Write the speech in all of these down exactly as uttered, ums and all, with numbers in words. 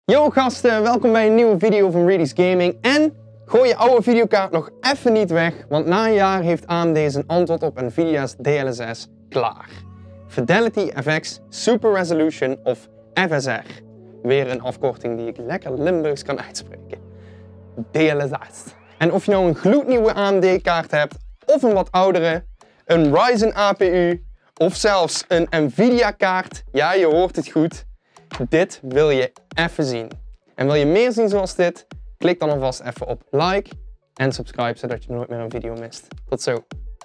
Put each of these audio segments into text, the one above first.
Yo gasten, welkom bij een nieuwe video van Reedy's Gaming. En gooi je oude videokaart nog even niet weg, want na een jaar heeft A M D zijn antwoord op Nvidia's D L S S klaar. Fidelity F X Super Resolution of F S R. Weer een afkorting die ik lekker Limburgs kan uitspreken. D L S S. En of je nou een gloednieuwe A M D kaart hebt, of een wat oudere, een Ryzen A P U, of zelfs een Nvidia kaart, ja je hoort het goed. Dit wil je even zien. En wil je meer zien zoals dit? Klik dan alvast even op like en subscribe, zodat je nooit meer een video mist. Tot zo.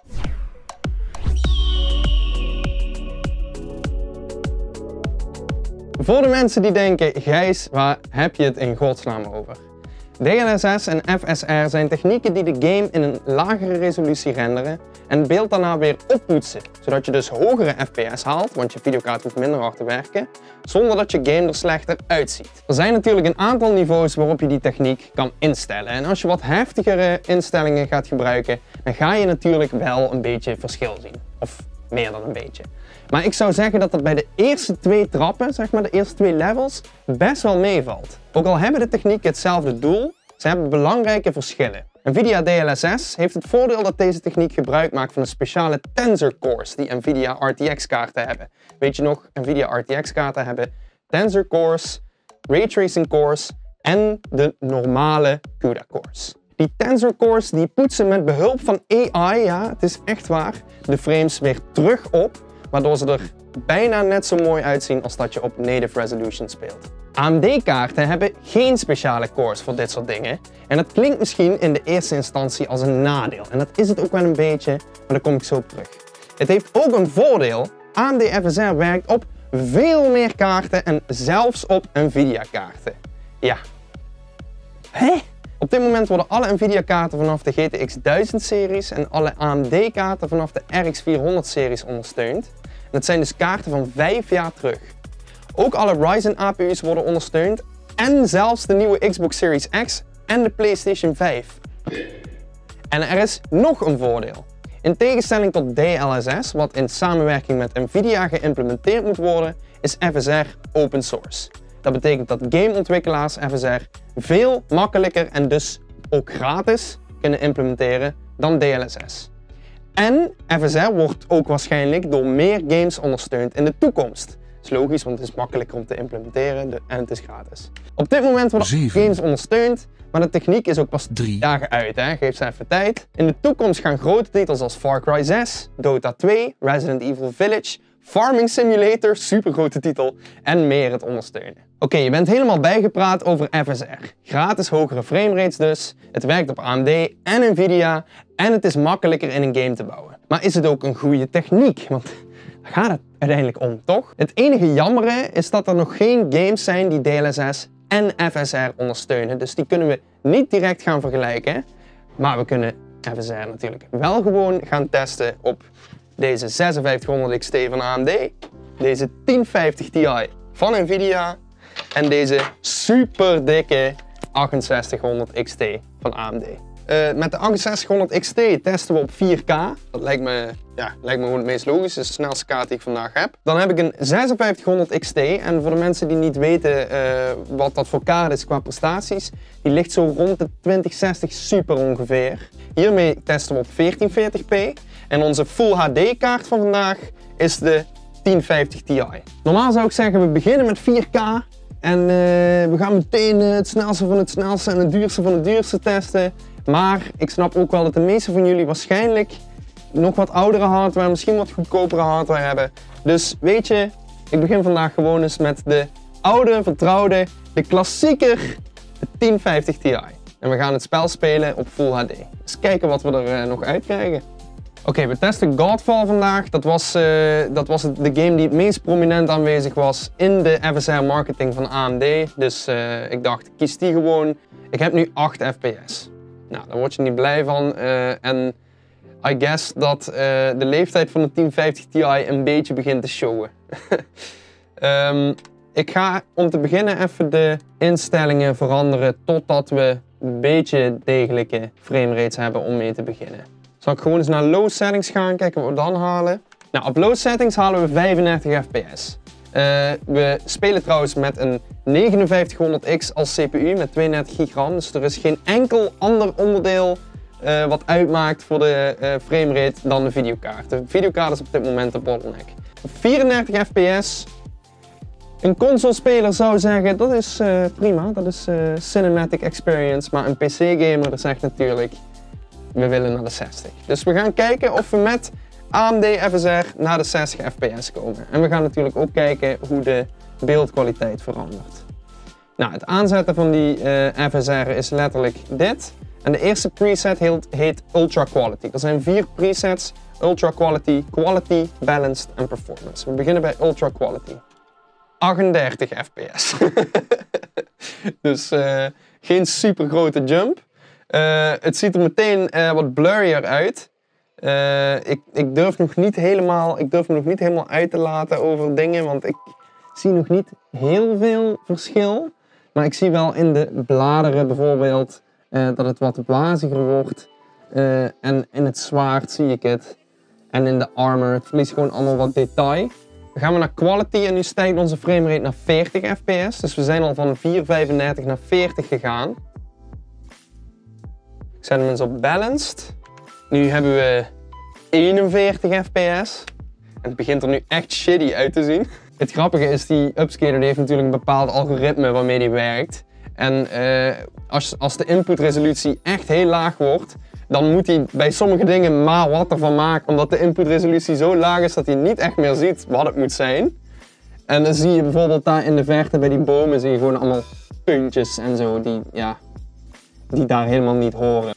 Voor de mensen die denken, Gijs, waar heb je het in godsnaam over? D L S S en F S R zijn technieken die de game in een lagere resolutie renderen en het beeld daarna weer oppoetsen, zodat je dus hogere F P S haalt, want je videokaart hoeft minder hard te werken, zonder dat je game er slechter uitziet. Er zijn natuurlijk een aantal niveaus waarop je die techniek kan instellen en als je wat heftigere instellingen gaat gebruiken, dan ga je natuurlijk wel een beetje verschil zien. Of meer dan een beetje. Maar ik zou zeggen dat dat bij de eerste twee trappen, zeg maar de eerste twee levels, best wel meevalt. Ook al hebben de technieken hetzelfde doel, ze hebben belangrijke verschillen. Nvidia D L S S heeft het voordeel dat deze techniek gebruik maakt van de speciale Tensor Cores die Nvidia R T X kaarten hebben. Weet je nog, Nvidia R T X kaarten hebben Tensor Cores, Raytracing Cores en de normale CUDA Cores. Die Tensor Cores die poetsen met behulp van A I, ja het is echt waar, de frames weer terug op, waardoor ze er bijna net zo mooi uitzien als dat je op native resolution speelt. A M D kaarten hebben geen speciale cores voor dit soort dingen en dat klinkt misschien in de eerste instantie als een nadeel en dat is het ook wel een beetje, maar daar kom ik zo op terug. Het heeft ook een voordeel, A M D F S R werkt op veel meer kaarten en zelfs op Nvidia kaarten. Ja. Hè? Op dit moment worden alle Nvidia kaarten vanaf de G T X duizend series en alle A M D kaarten vanaf de R X vierhonderd series ondersteund. En dat zijn dus kaarten van vijf jaar terug. Ook alle Ryzen A P U's worden ondersteund en zelfs de nieuwe Xbox Series X en de PlayStation vijf. En er is nog een voordeel. In tegenstelling tot D L S S, wat in samenwerking met Nvidia geïmplementeerd moet worden, is F S R open source. Dat betekent dat gameontwikkelaars F S R veel makkelijker en dus ook gratis kunnen implementeren dan D L S S. En F S R wordt ook waarschijnlijk door meer games ondersteund in de toekomst. Dat is logisch, want het is makkelijker om te implementeren en het is gratis. Op dit moment worden Zeven. games ondersteund, maar de techniek is ook pas drie dagen uit. Hè? Geef ze even tijd. In de toekomst gaan grote titels als Far Cry zes, Dota twee, Resident Evil Village, Farming Simulator, supergrote titel, en meer het ondersteunen. Oké, okay, je bent helemaal bijgepraat over F S R. Gratis hogere framerates dus, het werkt op A M D en Nvidia en het is makkelijker in een game te bouwen. Maar is het ook een goede techniek? Want daar gaat het uiteindelijk om, toch? Het enige jammere is dat er nog geen games zijn die D L S S en F S R ondersteunen, dus die kunnen we niet direct gaan vergelijken. Maar we kunnen F S R natuurlijk wel gewoon gaan testen op deze zesenvijftighonderd X T van A M D, deze tien vijftig Ti van Nvidia en deze super dikke achtenzestighonderd X T van A M D. Uh, met de achtenzestighonderd X T testen we op vier K. Dat lijkt me, ja, lijkt me gewoon het meest logisch. Dat is de snelste kaart die ik vandaag heb. Dan heb ik een zesenvijftighonderd X T. En voor de mensen die niet weten uh, wat dat voor kaart is qua prestaties, die ligt zo rond de twintig zestig super ongeveer. Hiermee testen we op veertien veertig p. En onze Full H D kaart van vandaag is de tien vijftig Ti. Normaal zou ik zeggen, we beginnen met vier K. En uh, we gaan meteen uh, het snelste van het snelste en het duurste van het duurste testen. Maar ik snap ook wel dat de meeste van jullie waarschijnlijk nog wat oudere hardware, misschien wat goedkopere hardware hebben. Dus weet je, ik begin vandaag gewoon eens met de oude, vertrouwde, de klassieker, de tien vijftig Ti. En we gaan het spel spelen op Full H D. Dus kijken wat we er uh, nog uit krijgen. Oké, okay, we testen Godfall vandaag. Dat was, uh, dat was de game die het meest prominent aanwezig was in de F S R marketing van A M D. Dus uh, ik dacht, kies die gewoon. Ik heb nu acht F P S. Nou, daar word je niet blij van. Uh, en I guess dat uh, de leeftijd van de tien vijftig Ti een beetje begint te showen. um, ik ga om te beginnen even de instellingen veranderen totdat we een beetje degelijke framerates hebben om mee te beginnen. Zal ik gewoon eens naar low settings gaan, kijken wat we dan halen. Nou, op low settings halen we vijfendertig F P S. Uh, we spelen trouwens met een negenenvijftighonderd X als C P U met tweeëndertig gigabyte. Dus er is geen enkel ander onderdeel uh, wat uitmaakt voor de uh, framerate dan de videokaart. De videokaart is op dit moment de bottleneck. vierendertig F P S. Een consolespeler zou zeggen dat is uh, prima, dat is uh, cinematic experience. Maar een P C-gamer zegt natuurlijk, we willen naar de zestig. Dus we gaan kijken of we met A M D F S R naar de zestig F P S komen. En we gaan natuurlijk ook kijken hoe de beeldkwaliteit verandert. Nou, het aanzetten van die uh, F S R is letterlijk dit. En de eerste preset heet, heet Ultra Quality. Er zijn vier presets: Ultra Quality, Quality, Balanced en Performance. We beginnen bij Ultra Quality. achtendertig F P S. Dus uh, geen super grote jump. Uh, het ziet er meteen uh, wat blurrier uit. Uh, ik, ik, durf nog niet helemaal, ik durf me nog niet helemaal uit te laten over dingen, want ik zie nog niet heel veel verschil. Maar ik zie wel in de bladeren bijvoorbeeld uh, dat het wat waziger wordt. Uh, en in het zwaard zie ik het. En in de armor, het verliest gewoon allemaal wat detail. Dan gaan we naar quality en nu stijgt onze framerate naar veertig F P S. Dus we zijn al van vier vijfendertig naar veertig gegaan. Ik zet hem eens op balanced. Nu hebben we eenenveertig F P S. En het begint er nu echt shitty uit te zien. Het grappige is, die upscaler die heeft natuurlijk een bepaald algoritme waarmee die werkt. En uh, als, als de inputresolutie echt heel laag wordt, dan moet hij bij sommige dingen maar wat ervan maken. Omdat de inputresolutie zo laag is dat hij niet echt meer ziet wat het moet zijn. En dan zie je bijvoorbeeld daar in de verte bij die bomen zie je gewoon allemaal puntjes en zo die, ja, die daar helemaal niet horen.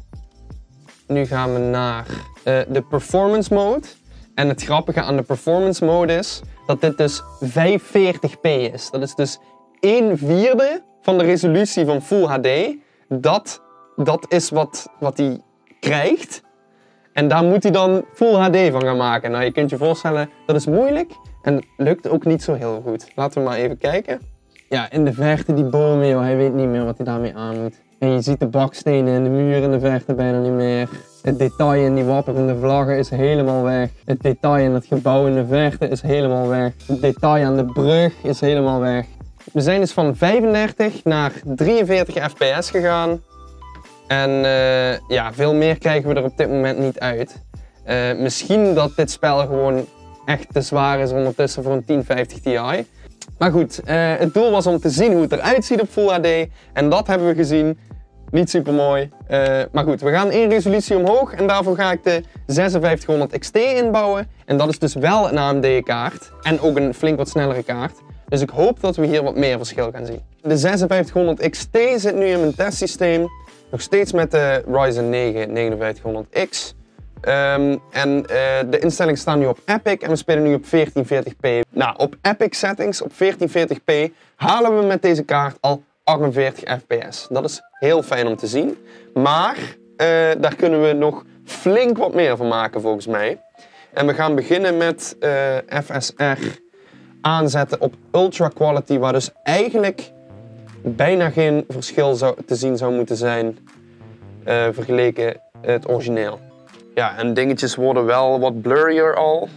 Nu gaan we naar uh, de performance mode. En het grappige aan de performance mode is dat dit dus vijfhonderdveertig p is. Dat is dus een vierde van de resolutie van Full H D. Dat, dat is wat, wat hij krijgt. En daar moet hij dan Full H D van gaan maken. Nou, je kunt je voorstellen, dat is moeilijk. En lukt ook niet zo heel goed. Laten we maar even kijken. Ja, in de verte die bomen, joh, hij weet niet meer wat hij daarmee aan moet. En je ziet de bakstenen en de muren in de verte bijna niet meer. Het detail in die wapperende vlaggen is helemaal weg. Het detail in het gebouw in de verte is helemaal weg. Het detail aan de brug is helemaal weg. We zijn dus van vijfendertig naar drieënveertig F P S gegaan. En uh, ja, veel meer krijgen we er op dit moment niet uit. Uh, misschien dat dit spel gewoon echt te zwaar is ondertussen voor een tien vijftig Ti. Maar goed, uh, het doel was om te zien hoe het eruit ziet op Full H D. En dat hebben we gezien. Niet super mooi. Uh, maar goed, we gaan één resolutie omhoog. En daarvoor ga ik de vijfenzestig X T inbouwen. En dat is dus wel een A M D kaart. En ook een flink wat snellere kaart. Dus ik hoop dat we hier wat meer verschil gaan zien. De vijfenzestig X T zit nu in mijn testsysteem. Nog steeds met de Ryzen negen negenenvijftighonderd X. Um, en uh, de instellingen staan nu op Epic en we spelen nu op veertien veertig p. Nou, op Epic settings op veertien veertig p halen we met deze kaart al achtenveertig F P S. Dat is heel fijn om te zien. Maar uh, daar kunnen we nog flink wat meer van maken volgens mij. En we gaan beginnen met uh, F S R aanzetten op Ultra Quality, waar dus eigenlijk bijna geen verschil zou, te zien zou moeten zijn uh, vergeleken het origineel. Ja, en dingetjes worden wel wat blurrier al.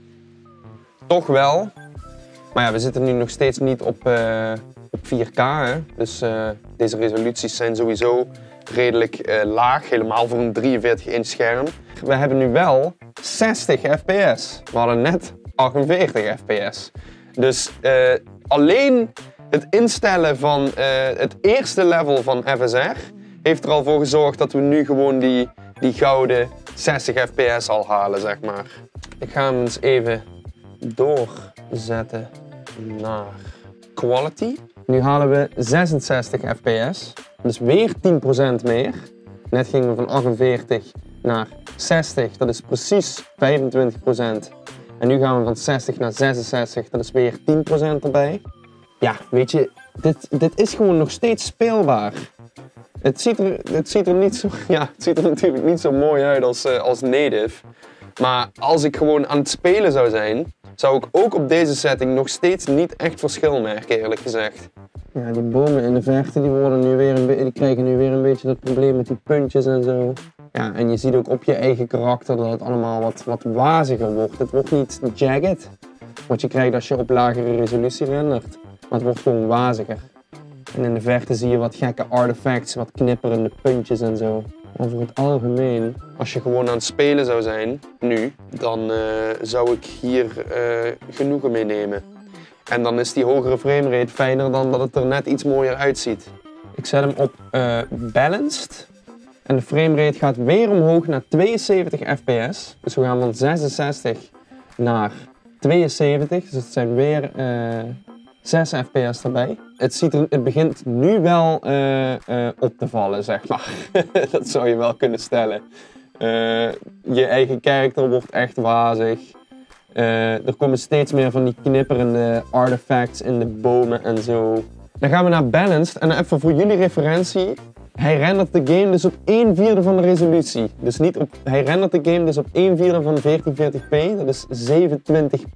Toch wel. Maar ja, we zitten nu nog steeds niet op, uh, op vier K. Hè? Dus uh, deze resoluties zijn sowieso redelijk uh, laag. Helemaal voor een drieënveertig inch scherm. We hebben nu wel zestig F P S. We hadden net achtenveertig F P S. Dus uh, alleen het instellen van uh, het eerste level van F S R heeft er al voor gezorgd dat we nu gewoon die, die gouden zestig F P S al halen, zeg maar. Ik ga hem eens even doorzetten naar quality. Nu halen we zesenzestig F P S, dus weer tien procent meer. Net gingen we van achtenveertig naar zestig, dat is precies vijfentwintig procent. En nu gaan we van zestig naar zesenzestig, dat is weer tien procent erbij. Ja, weet je, dit, dit is gewoon nog steeds speelbaar. Het ziet er, het ziet er, niet zo, ja, het ziet er natuurlijk niet zo mooi uit als, uh, als native. Maar als ik gewoon aan het spelen zou zijn, zou ik ook op deze setting nog steeds niet echt verschil merken, eerlijk gezegd. Ja, die bomen in de verte die worden nu weer een die krijgen nu weer een beetje dat probleem met die puntjes en zo. Ja, en je ziet ook op je eigen karakter dat het allemaal wat, wat waziger wordt. Het wordt niet jagged. wat je krijgt als je op lagere resolutie rendert. Maar het wordt gewoon waziger. En in de verte zie je wat gekke artifacts, wat knipperende puntjes en zo. Over het algemeen, als je gewoon aan het spelen zou zijn, nu, dan uh, zou ik hier uh, genoegen mee nemen. En dan is die hogere framerate fijner dan dat het er net iets mooier uitziet. Ik zet hem op uh, balanced. En de framerate gaat weer omhoog naar tweeënzeventig F P S. Dus we gaan van zesenzestig naar tweeënzeventig. Dus het zijn weer uh, zes F P S erbij. Het, ziet er, het begint nu wel uh, uh, op te vallen, zeg maar. Dat zou je wel kunnen stellen. Uh, je eigen karakter wordt echt wazig. Uh, er komen steeds meer van die knipperende artifacts in de bomen en zo. Dan gaan we naar balanced. En even voor jullie referentie. Hij rendert de game dus op één vierde van de resolutie. Dus niet op, hij rendert de game dus op één vierde van veertien veertig p. Dat is zevenentwintig p.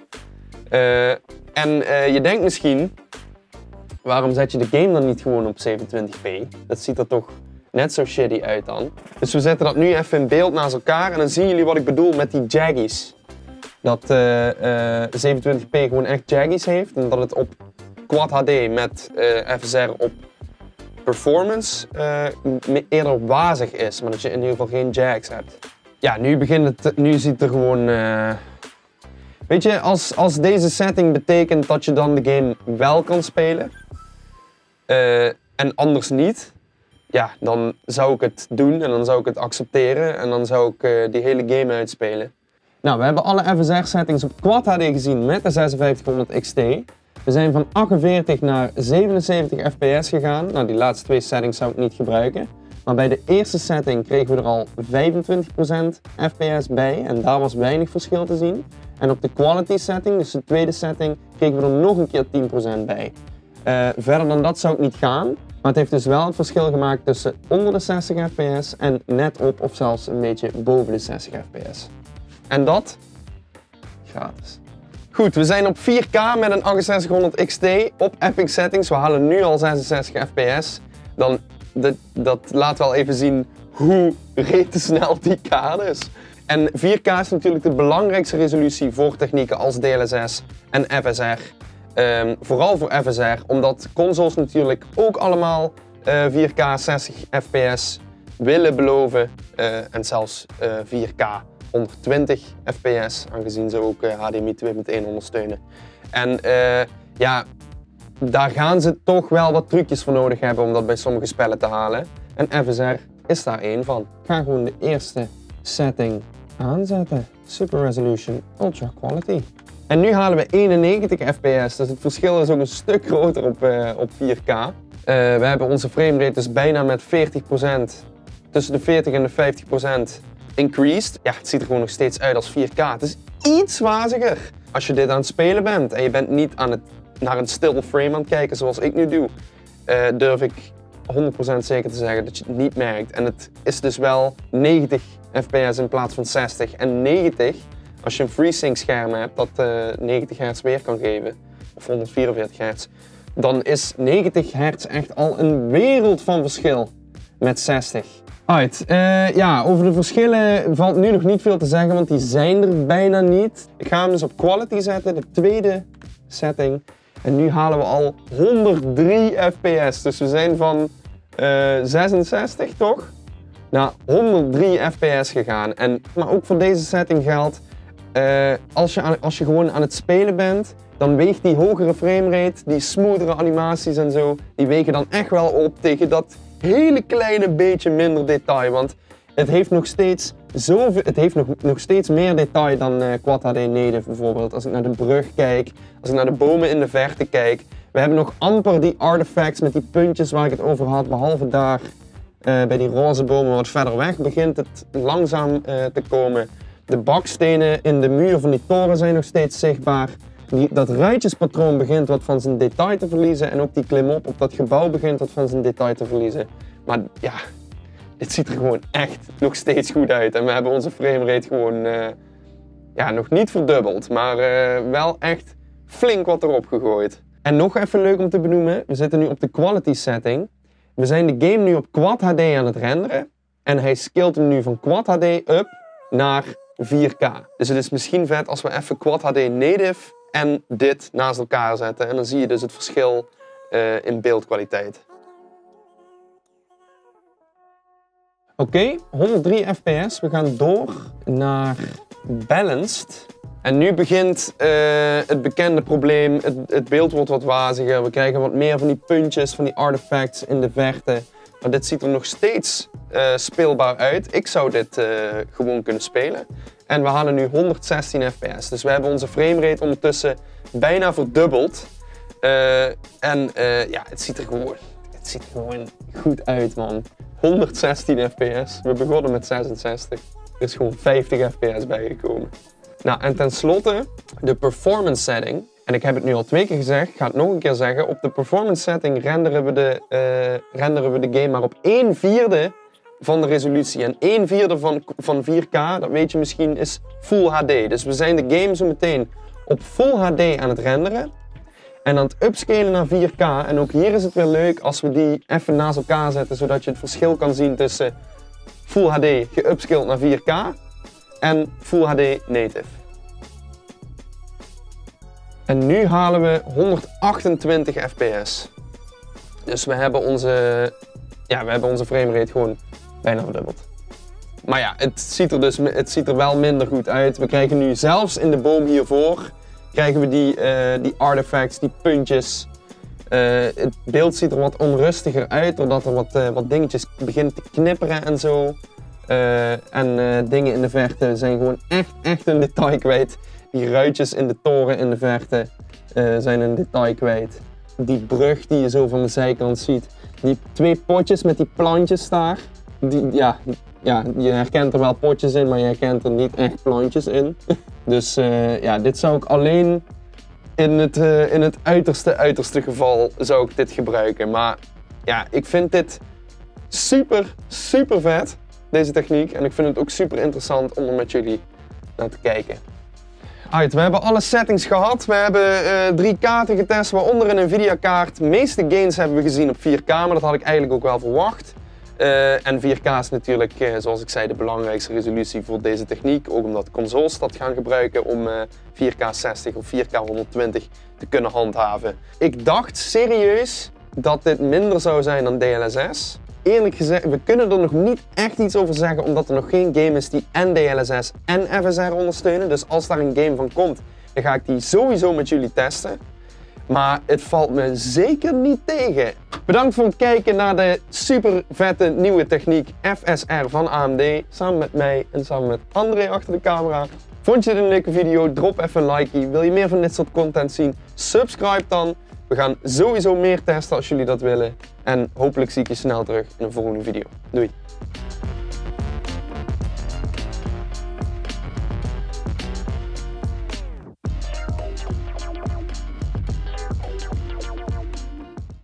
Uh, en uh, je denkt misschien, waarom zet je de game dan niet gewoon op zevenentwintig p? Dat ziet er toch net zo shitty uit dan. Dus we zetten dat nu even in beeld naast elkaar en dan zien jullie wat ik bedoel met die jaggies. Dat uh, uh, zevenentwintig p gewoon echt jaggies heeft en dat het op Quad H D met uh, F S R op performance uh, eerder wazig is, maar dat je in ieder geval geen jags hebt. Ja, nu begint het, nu ziet het er gewoon... Uh... Weet je, als, als deze setting betekent dat je dan de game wel kan spelen uh, en anders niet, ja, dan zou ik het doen en dan zou ik het accepteren en dan zou ik uh, die hele game uitspelen. Nou, we hebben alle F S R settings op Quad H D gezien met de zesenvijftighonderd X T. We zijn van achtenveertig naar zevenenzeventig F P S gegaan. Nou, die laatste twee settings zou ik niet gebruiken. Maar bij de eerste setting kregen we er al vijfentwintig procent F P S bij en daar was weinig verschil te zien. En op de quality setting, dus de tweede setting, kregen we er nog een keer tien procent bij. Uh, verder dan dat zou ik niet gaan, maar het heeft dus wel het verschil gemaakt tussen onder de zestig F P S en net op of zelfs een beetje boven de zestig F P S. En dat gratis. Goed, we zijn op vier K met een achtenzestighonderd X T op Epic Settings. We halen nu al zesenzestig F P S. Dan, dat, dat laat wel even zien hoe rete snel die K is. En vier K is natuurlijk de belangrijkste resolutie voor technieken als D L S S en F S R. Um, vooral voor F S R, omdat consoles natuurlijk ook allemaal uh, vier K zestig F P S willen beloven. Uh, en zelfs uh, vier K honderdtwintig F P S, aangezien ze ook uh, H D M I twee punt één ondersteunen. En uh, ja, daar gaan ze toch wel wat trucjes voor nodig hebben om dat bij sommige spellen te halen. En F S R is daar één van. Ik ga gewoon de eerste setting aanzetten. Super Resolution Ultra Quality. En nu halen we eenennegentig F P S, dus het verschil is ook een stuk groter op, uh, op vier K. Uh, we hebben onze framerate dus bijna met veertig procent, tussen de veertig en de vijftig procent increased. Ja, het ziet er gewoon nog steeds uit als vier K. Het is iets waziger. Als je dit aan het spelen bent en je bent niet aan het, naar een still frame aan het kijken zoals ik nu doe, uh, durf ik honderd procent zeker te zeggen dat je het niet merkt. En het is dus wel negentig F P S in plaats van zestig. En negentig, als je een FreeSync scherm hebt dat uh, negentig hertz weer kan geven, of honderdvierenveertig hertz, dan is negentig hertz echt al een wereld van verschil met zestig. Alright, uh, ja, over de verschillen valt nu nog niet veel te zeggen, want die zijn er bijna niet. Ik ga hem dus op quality zetten, de tweede setting. En nu halen we al honderddrie F P S. Dus we zijn van uh, zesenzestig, toch? Naar honderddrie F P S gegaan. En, maar ook voor deze setting geldt, uh, als, je aan, als je gewoon aan het spelen bent, dan weegt die hogere framerate, die smoothere animaties en zo, die wegen dan echt wel op tegen dat hele kleine beetje minder detail. Want het heeft nog steeds, zoveel, het heeft nog, nog steeds meer detail dan uh, Quad H D Native bijvoorbeeld. Als ik naar de brug kijk, als ik naar de bomen in de verte kijk. We hebben nog amper die artifacts met die puntjes waar ik het over had, behalve daar uh, bij die roze bomen wat verder weg begint het langzaam uh, te komen. De bakstenen in de muur van die toren zijn nog steeds zichtbaar. Die, dat ruitjespatroon begint wat van zijn detail te verliezen en ook die klimop op dat gebouw begint wat van zijn detail te verliezen. Maar ja, dit ziet er gewoon echt nog steeds goed uit en we hebben onze framerate gewoon uh, ja, nog niet verdubbeld, maar uh, wel echt flink wat erop gegooid. En nog even leuk om te benoemen, we zitten nu op de quality setting. We zijn de game nu op Quad H D aan het renderen en hij scalt hem nu van Quad H D up naar vier K. Dus het is misschien vet als we even Quad H D Native en dit naast elkaar zetten. En dan zie je dus het verschil uh, in beeldkwaliteit. Oké, okay, honderddrie F P S. We gaan door naar Balanced. En nu begint uh, het bekende probleem. Het, het beeld wordt wat waziger. We krijgen wat meer van die puntjes, van die artifacts in de verte. Maar dit ziet er nog steeds uh, speelbaar uit. Ik zou dit uh, gewoon kunnen spelen. En we halen nu honderdzestien F P S. Dus we hebben onze framerate ondertussen bijna verdubbeld. Uh, en uh, ja, het ziet er gewoon, het ziet er gewoon goed uit, man. honderdzestien F P S. We begonnen met zesenzestig. Er is gewoon vijftig F P S bijgekomen. Nou, en tenslotte de performance setting. En ik heb het nu al twee keer gezegd, ik ga het nog een keer zeggen. Op de performance setting renderen we de, uh, renderen we de game maar op één vierde van de resolutie. En één vierde van, van vier K, dat weet je misschien, is Full H D. Dus we zijn de game zo meteen op Full H D aan het renderen. En aan het upscalen naar vier K. En ook hier is het weer leuk als we die even naast elkaar zetten, zodat je het verschil kan zien tussen Full H D geupscaled naar vier K en Full H D Native. En nu halen we honderdachtentwintig F P S. Dus we hebben onze, ja, we hebben onze framerate gewoon bijna verdubbeld. Maar ja, het ziet er dus het ziet er wel minder goed uit. We krijgen nu zelfs in de boom hiervoor krijgen we die, uh, die artifacts, die puntjes. Uh, het beeld ziet er wat onrustiger uit doordat er wat, uh, wat dingetjes beginnen te knipperen en zo. Uh, en uh, dingen in de verte zijn gewoon echt, echt een detail kwijt. Die ruitjes in de toren in de verte uh, zijn een detail kwijt. Die brug die je zo van de zijkant ziet. Die twee potjes met die plantjes daar. Die, ja, ja, je herkent er wel potjes in, maar je herkent er niet echt plantjes in. Dus uh, ja, dit zou ik alleen in het, uh, in het uiterste, uiterste geval zou ik dit gebruiken. Maar ja, ik vind dit super, super vet, deze techniek. En ik vind het ook super interessant om er met jullie naar te kijken. Alright, we hebben alle settings gehad. We hebben uh, drie kaarten getest, waaronder een Nvidia kaart. De meeste gains hebben we gezien op vier K, maar dat had ik eigenlijk ook wel verwacht. Uh, en vier K is natuurlijk, uh, zoals ik zei, de belangrijkste resolutie voor deze techniek. Ook omdat consoles dat gaan gebruiken om uh, vier K zestig of vier K honderdtwintig te kunnen handhaven. Ik dacht serieus dat dit minder zou zijn dan D L S S. Eerlijk gezegd, we kunnen er nog niet echt iets over zeggen, omdat er nog geen game is die en D L S S en F S R ondersteunen. Dus als daar een game van komt, dan ga ik die sowieso met jullie testen. Maar het valt me zeker niet tegen. Bedankt voor het kijken naar de super vette nieuwe techniek F S R van A M D. Samen met mij en samen met André achter de camera. Vond je dit een leuke video? Drop even een like. Wil je meer van dit soort content zien? Subscribe dan. We gaan sowieso meer testen als jullie dat willen. En hopelijk zie ik je snel terug in een volgende video. Doei!